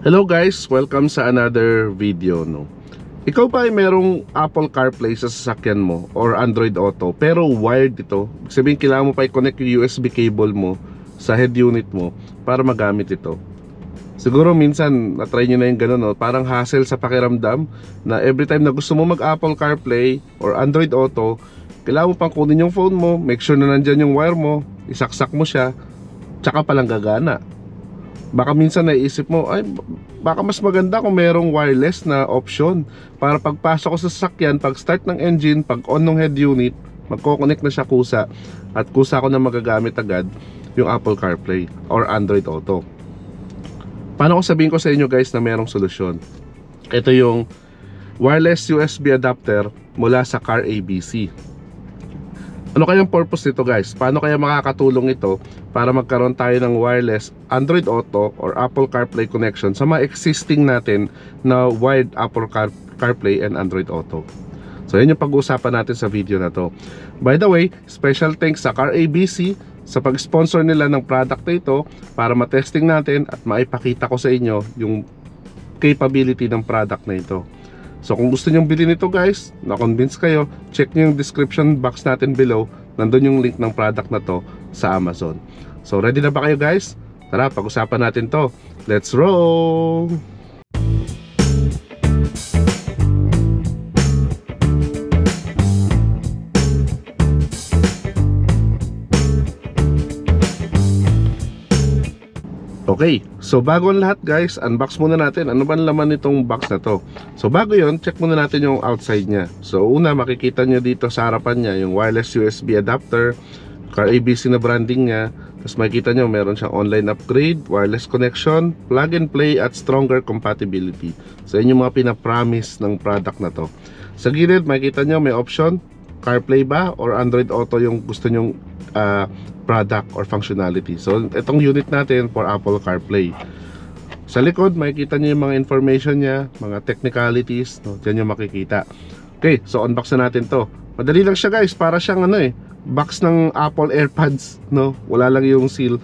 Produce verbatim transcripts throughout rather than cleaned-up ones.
Hello guys, welcome sa another video, no. Ikaw ba ay merong Apple CarPlay sa sasakyan mo or Android Auto pero wired ito? Ibig sabihin kailangan mo pa i-connect yung U S B cable mo sa head unit mo para magamit ito. Siguro minsan na-try nyo na yung gano'n, no? Parang hassle sa pakiramdam na every time na gusto mo mag Apple CarPlay or Android Auto, kailangan mo pang kunin yung phone mo, make sure na nandyan yung wire mo, isaksak mo siya, tsaka palang gagana. Baka minsan naisip mo, ay baka mas maganda kung merong wireless na option para pagpasok ko sa sasakyan, pag start ng engine, pag on ng head unit, magko-connect na siya kusa at kusa ko na magagamit agad yung Apple CarPlay or Android Auto. Paano ko sabihin ko sa inyo guys na merong solusyon? Ito yung wireless U S B adapter mula sa Car A B C. Ano kayang purpose nito guys? Paano kaya makakatulong ito para magkaroon tayo ng wireless Android Auto or Apple CarPlay connection sa mga existing natin na wired Apple Car CarPlay and Android Auto? So yun yung pag-uusapan natin sa video na to. By the way, special thanks sa Car A B C sa pag-sponsor nila ng product na ito para matesting natin at maipakita ko sa inyo yung capability ng product na ito. So kung gusto nyong bilhin ito guys, na-convince kayo, check nyo yung description box natin below. Nandun yung link ng product na to sa Amazon. So ready na ba kayo guys? Tara, pag-usapan natin to. Let's roll! Okay, so bago ang lahat guys, unbox muna natin ano ba laman nitong box na to. So bago yon, check muna natin yung outside nya. So una, makikita nyo dito sa harapan nya yung wireless U S B adapter, Car A B C na branding nya. Tapos makikita nyo meron siyang online upgrade, wireless connection, plug and play at stronger compatibility. So yun yung mga pinapromise ng product na to. Sa gilid makikita nyo may option, CarPlay ba or Android Auto yung gusto nyong uh, product or functionality. So itong unit natin for Apple CarPlay. Sa likod makikita niyo yung mga information niya, mga technicalities, no? Diyan yung makikita. Okay, so unbox na natin to. Madali lang siya guys, para siyang ano eh, box ng Apple AirPods, no? Wala lang yung seal.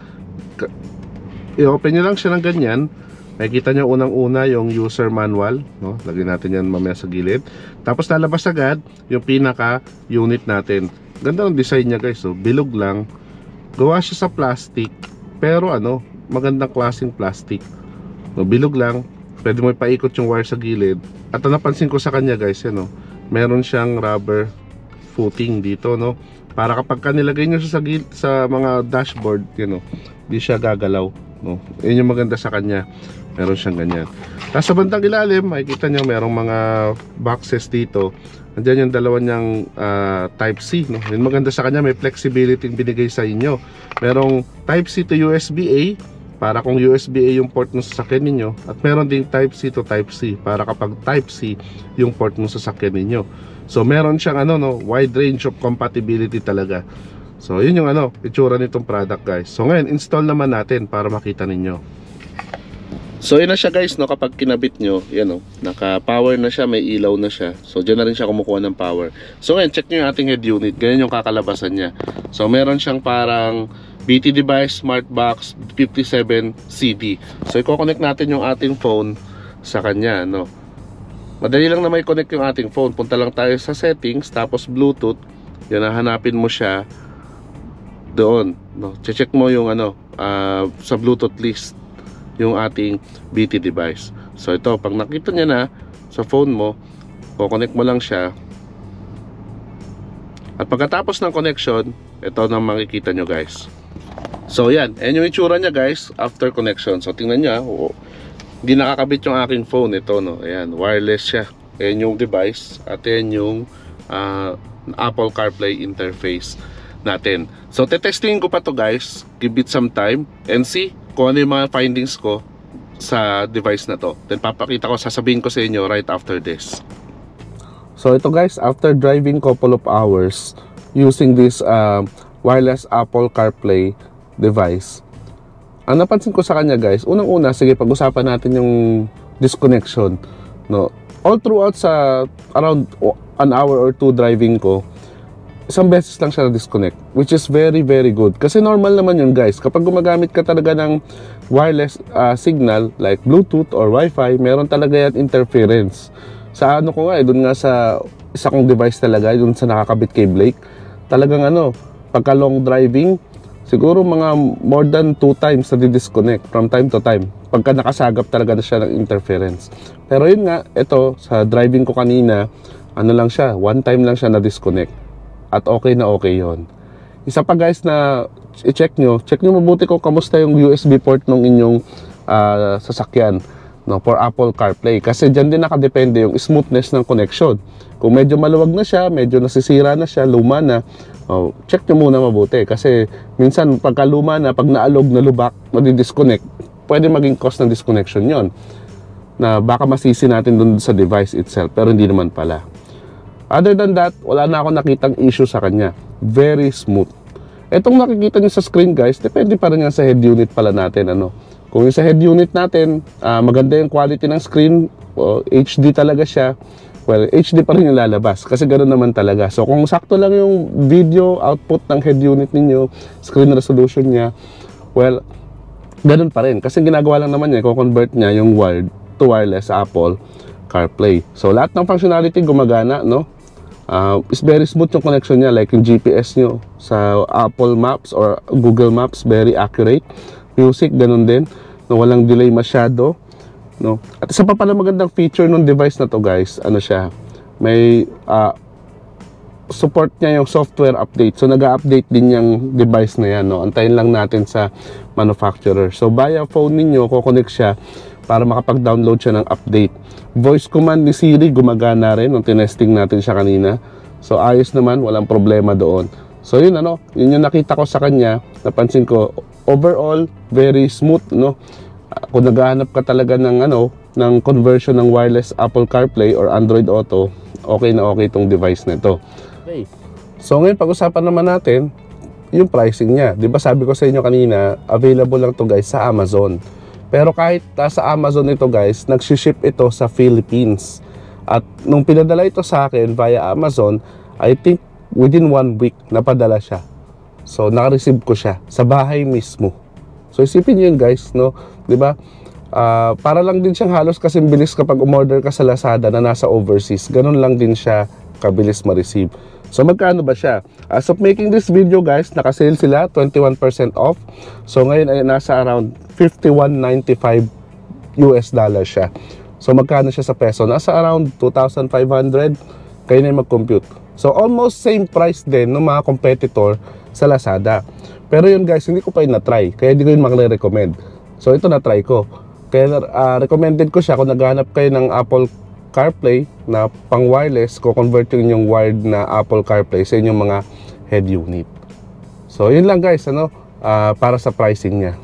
I-open niyo lang siya ng ganyan. Makikita niyo unang-una yung user manual, no? Lagyan natin yan mamaya sa gilid. Tapos lalabas agad yung pinaka unit natin. Ganda ng design niya guys, so bilog lang. Gawa siya sa plastic, pero ano, magandang klaseng plastic. No, bilog lang, pwede mo ipaikot yung wire sa gilid. At ang napansin ko sa kanya guys, yan, no, meron siyang rubber footing dito, no, para kapag ka nilagay nyo siya sa, sa mga dashboard, yun, no, di siya gagalaw, no. Yun yung maganda sa kanya, meron siyang ganyan. Tapos sa bandang ilalim, makikita nyo merong mga boxes dito. Andiyan yung dalawa niyang uh, Type C, no? Yung maganda sa kanya, may flexibility yung binigay sa inyo. Merong Type C to U S B A para kung U S B A yung port ng sasakyan ninyo, at meron ding Type C to Type C para kapag Type C yung port ng sasakyan ninyo. So meron siyang ano, no, wide range of compatibility talaga. So yun yung ano, itsura nitong product guys. So ngayon, install naman natin para makita ninyo. So yun na siya guys, no, kapag kinabit nyo, yan, no, naka-power na siya, may ilaw na siya. So dyan na rin siya kumukuha ng power. So ngayon, check nyo yung ating head unit. Ganyan yung kakalabasan niya. So meron siyang parang B T device, smart box, fifty-seven C D. So i-connect natin yung ating phone sa kanya, no. Madali lang na may connect yung ating phone. Punta lang tayo sa settings, tapos Bluetooth. Yan, hanapin mo siya doon, no. Check mo yung ano, uh, sa Bluetooth list yung ating B T device. So ito, pag nakita niya na sa phone mo, kukonect mo lang siya. At pagkatapos ng connection, ito na makikita nyo guys. So yan, ayan yung itsura niya guys after connection. So tingnan nyo, oh, hindi nakakabit yung aking phone. Ito, no, ayan, wireless siya. Ayan yung device at ayan yung uh, Apple CarPlay interface natin. So tetestingin ko pa to guys, give it some time and see kung ano yung mga findings ko sa device na to. Then papakita ko, sasabihin ko sa inyo right after this. So ito guys, after driving couple of hours using this uh, wireless Apple CarPlay device, ang napansin ko sa kanya guys, unang-una, sige, pag-usapan natin yung disconnection, no. All throughout sa around an hour or two driving ko, isang beses lang siya na-disconnect, which is very very good. Kasi normal naman yun guys, kapag gumagamit ka talaga ng wireless uh, signal like Bluetooth or Wi-Fi, meron talaga yan interference. Sa ano ko nga eh, dun nga sa isa kong device talaga, dun sa nakakabit kay Blake, talagang ano, pagka long driving, siguro mga more than two times na di-disconnect from time to time. Pagka nakasagap talaga na siya ng interference. Pero yun nga, ito, sa driving ko kanina, ano lang siya, one time lang siya na-disconnect. At okay na okay yon. Isa pa guys na i-check nyo, check nyo mabuti kung kamusta yung U S B port ng inyong uh, sasakyan, no, for Apple CarPlay. Kasi dyan din nakadepende yung smoothness ng connection. Kung medyo maluwag na siya, medyo nasisira na siya, luma na, oh, check nyo muna mabuti. Kasi minsan pagka luma na, pag naalog na lubak, madi-disconnect, pwede maging cause ng disconnection yon, na baka masisi natin dun sa device itself, pero hindi naman pala. Other than that, wala na ako nakitang issue sa kanya. Very smooth. Etong nakikita nyo sa screen guys, depende pa rin yan sa head unit pala natin. Ano? Kung yung sa head unit natin, uh, maganda yung quality ng screen, uh, H D talaga siya, well, H D pa rin yung lalabas. Kasi ganoon naman talaga. So kung sakto lang yung video output ng head unit ninyo, screen resolution niya, well, ganoon pa rin. Kasi ginagawa lang naman niya, i-convert niya yung wired to wireless sa Apple CarPlay. So lahat ng functionality gumagana, no? Uh, is very smooth yung connection niya, like yung G P S nyo sa Apple Maps or Google Maps, very accurate. Music, ganun din, no, walang delay masyado, no. At isa pa pala magandang feature ng device na to guys, ano siya, may uh, support niya yung software update. So nag-update din yung device na yan, no. Antayin lang natin sa manufacturer. So via phone ninyo, kukonek siya para makapag-download siya ng update. Voice command ni Siri gumagana rin nung tinesting natin siya kanina. So ayos naman, walang problema doon. So yun ano, yun yung nakita ko sa kanya, napansin ko overall very smooth, no. Kung naghahanap ka talaga ng ano, ng conversion ng wireless Apple CarPlay or Android Auto, okay na okay itong device na ito. Okay. So ngayon pag-usapan naman natin yung pricing niya. 'Di ba sabi ko sa inyo kanina, available lang to guys sa Amazon. Pero kahit uh, sa Amazon ito guys, nag-ship ito sa Philippines. At nung pinadala ito sa akin via Amazon, I think within one week napadala siya. So naka-receive ko siya sa bahay mismo. So isipin niyo yun guys, no? 'Di ba? Uh, para lang din siyang halos kasing bilis kapag umorder ka sa Lazada na nasa overseas. Ganun lang din siya kabilis ma-receive. So magkano ba siya? As of making this video guys, naka-sale sila, twenty-one percent off. So ngayon ay nasa around fifty-one ninety-five U S dollars siya. So magkano siya sa peso? Nasa around two thousand five hundred. Kayo na yung mag-compute. So almost same price din ng mga competitor sa Lazada. Pero yun guys, hindi ko pa yun na-try. Kaya hindi ko yun makle-recommend. So ito na-try ko. Kaya uh, recommended ko siya kung naghahanap kayo ng Apple CarPlay na pang wireless, ko convert yung inyong wired na Apple CarPlay sa inyong mga head unit. So yun lang guys, ano, uh, para sa pricing niya.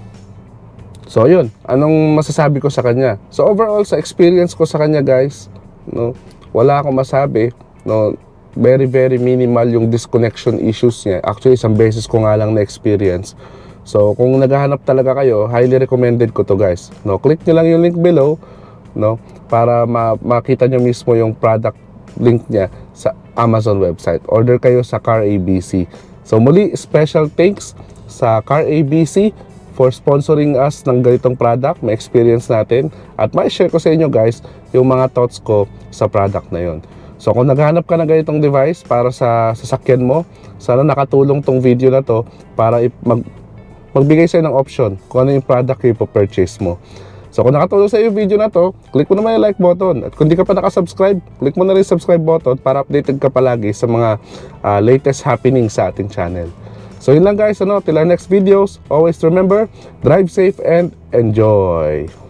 So yun, anong masasabi ko sa kanya? So overall sa experience ko sa kanya guys, no, wala akong masabi, no. Very very minimal yung disconnection issues niya. Actually isang beses ko nga lang na experience. So kung naghahanap talaga kayo, highly recommended ko to guys, no. Click nyo lang yung link below, no, para ma makita nyo mismo yung product link niya sa Amazon website. Order kayo sa Car A B C. So muli, special thanks sa Car A B C for sponsoring us ng ganitong product, may experience natin, at may share ko sa inyo guys yung mga thoughts ko sa product na yon. So kung naghahanap ka ng ganitong device para sa sasakyan mo, sana nakatulong tong video na to para mag magbigay sa'yo ng option kung ano yung product yung ipo-purchase mo. So kung nakatulong sa iyo yung video na to, click mo naman yung like button. At kung di ka pa nakasubscribe, click mo na rin yung subscribe button para updated ka palagi sa mga uh, latest happenings sa ating channel. So yun lang guys, ano, till our next videos, always remember, drive safe and enjoy!